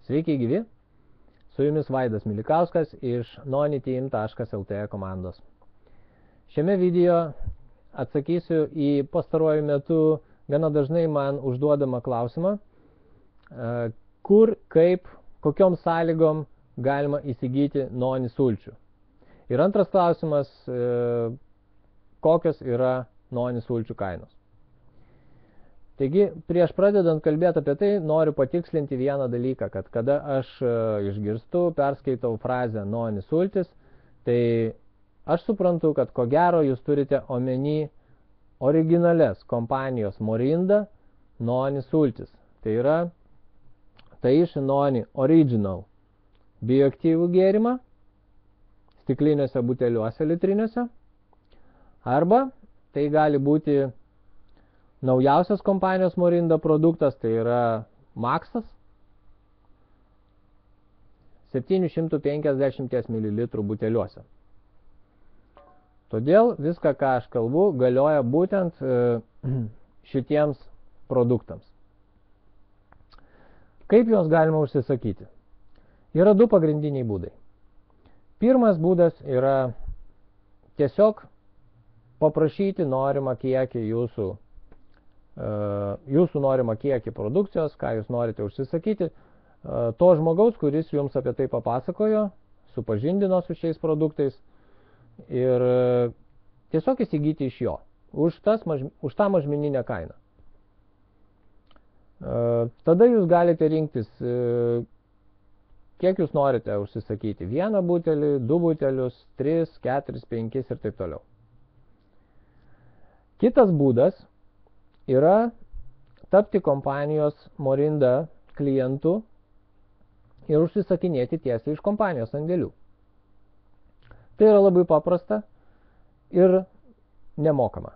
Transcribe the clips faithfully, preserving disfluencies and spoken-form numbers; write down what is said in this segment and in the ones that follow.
Sveiki gyvi, su jumis Vaidas Milikauskas iš noniteam taškas lt komandos. Šiame video atsakysiu į pastaruoju metu gana dažnai man užduodamą klausimą, kur, kaip, kokiom sąlygom galima įsigyti noni sulčių. Ir antras klausimas, kokios yra noni sulčių kainos. Taigi, prieš pradedant kalbėti apie tai, noriu patikslinti vieną dalyką, kad kada aš išgirstu, perskaitau frazę noni sultis, tai aš suprantu, kad ko gero jūs turite omeny originales kompanijos Morinda noni sultis. Tai yra Taishi Noni Original bioaktyvų gėrimą stikliniuose buteliuose litriniuose, arba tai gali būti naujausias kompanijos Morinda produktas, tai yra Maxas septyni šimtai penkiasdešimt mililitrų buteliuose. Todėl viską, ką aš kalbu, galioja būtent šitiems produktams. Kaip juos galima užsisakyti? Yra du pagrindiniai būdai. Pirmas būdas yra tiesiog paprašyti norimą kiekį jūsų, jūsų norimą kiekį produkcijos, ką jūs norite užsisakyti, to žmogaus, kuris jums apie tai papasakojo, supažindino su šiais produktais ir tiesiog įsigyti iš jo už, tas, už tą mažmeninę kainą. Tada jūs galite rinktis, kiek jūs norite užsisakyti. Vieną butelį, du butelius, tris, keturis, penkis ir taip toliau. Kitas būdas yra tapti kompanijos Morinda klientų ir užsisakinėti tiesiai iš kompanijos sandėlių. Tai yra labai paprasta ir nemokama.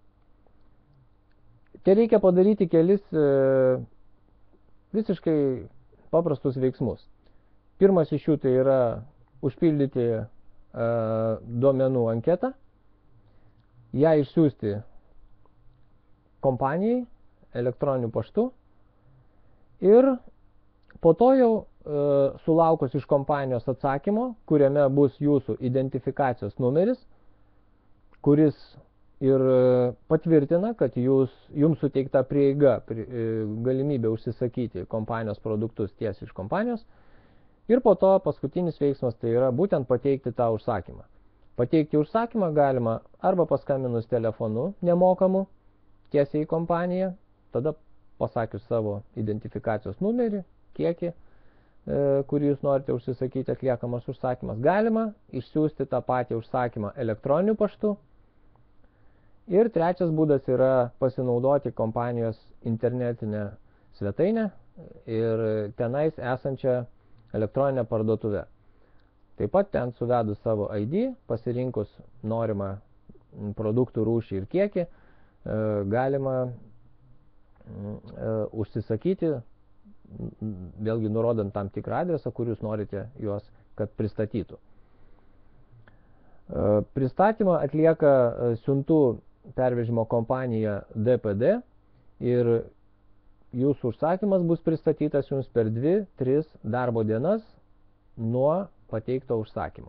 Čia reikia padaryti kelis e, visiškai paprastus veiksmus. Pirmas iš jų tai yra užpildyti e, duomenų anketą, ją išsiųsti kompanijai elektroniniu paštu ir po to jau e, sulaukus iš kompanijos atsakymo, kuriame bus jūsų identifikacijos numeris, kuris ir patvirtina, kad jūs, jums suteikta prieiga, pri, galimybė užsisakyti kompanijos produktus tiesiai iš kompanijos. Ir po to paskutinis veiksmas tai yra būtent pateikti tą užsakymą. Pateikti užsakymą galima arba paskambinus telefonu nemokamu tiesiai į kompaniją, tada pasakius savo identifikacijos numerį, kiekį, e, kurį jūs norite užsisakyti, atliekamas užsakymas. Galima išsiųsti tą patį užsakymą elektroniniu paštu. Ir trečias būdas yra pasinaudoti kompanijos internetinę svetainę ir tenais esančią elektroninę parduotuvę. Taip pat ten suvedus savo I D, pasirinkus norimą produktų rūšį ir kiekį, galima užsisakyti, vėlgi nurodant tam tikrą adresą, kur jūs norite juos, kad pristatytų. Pristatymą atlieka siuntų pervežimo kompanija D P D ir jūsų užsakymas bus pristatytas jums per dvi tris darbo dienas nuo pateikto užsakymo.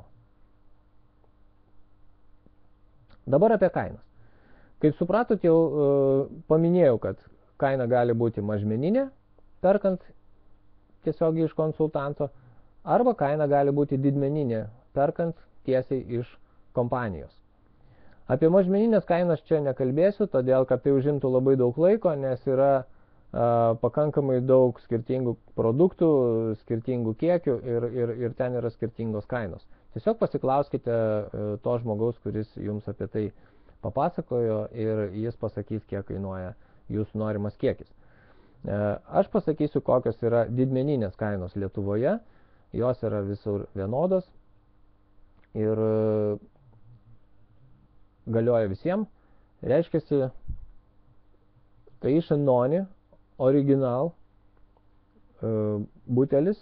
Dabar apie kainas. Kaip supratot, jau e, paminėjau, kad kaina gali būti mažmeninė, perkant tiesiogiai iš konsultanto, arba kaina gali būti didmeninė, perkant tiesiai iš kompanijos. Apie mažmeninės kainas čia nekalbėsiu, todėl kad tai užimtų labai daug laiko, nes yra a, pakankamai daug skirtingų produktų, skirtingų kiekių ir, ir, ir ten yra skirtingos kainos. Tiesiog pasiklauskite a, to žmogaus, kuris jums apie tai papasakojo ir jis pasakys, kiek kainuoja jūsų norimas kiekis. A, aš pasakysiu, kokios yra didmeninės kainos Lietuvoje, jos yra visur vienodos ir galioja visiems, reiškiasi Taishi Noni Original uh, butelis,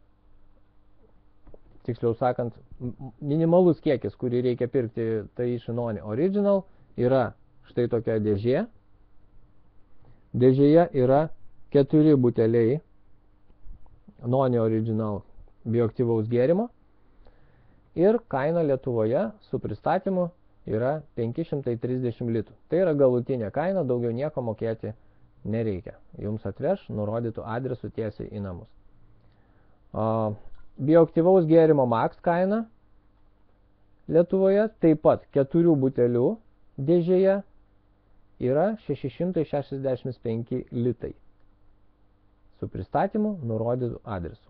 tiksliau sakant, minimalus kiekis, kurį reikia pirkti Taishi Noni Original, yra štai tokia dėžė. Dėžėje yra keturi buteliai non-original bioaktyvaus gėrimo. Ir kaina Lietuvoje su pristatymu yra penki šimtai trisdešimt litų. Tai yra galutinė kaina, daugiau nieko mokėti nereikia. Jums atveš nurodytų adresų tiesiai į namus. Bioaktyvaus gėrimo Max kaina Lietuvoje taip pat keturių butelių dėžėje yra šeši šimtai šešiasdešimt penki litai. Su pristatymu nurodytų adresų.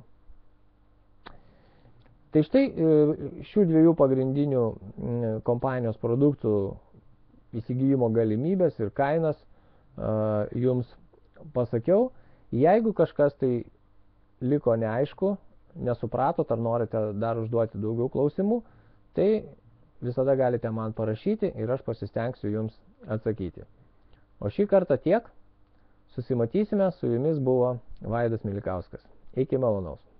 Tai štai šių dviejų pagrindinių kompanijos produktų įsigijimo galimybės ir kainas jums pasakiau. Jeigu kažkas tai liko neaišku, nesupratot ar norite dar užduoti daugiau klausimų, tai visada galite man parašyti ir aš pasistengsiu jums atsakyti. O šį kartą tiek. Susimatysime, su jumis buvo Vaidas Milikauskas. Iki malonaus.